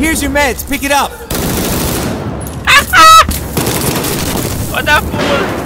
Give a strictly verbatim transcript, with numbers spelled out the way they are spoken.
Here's your meds. Pick it up. What the fool?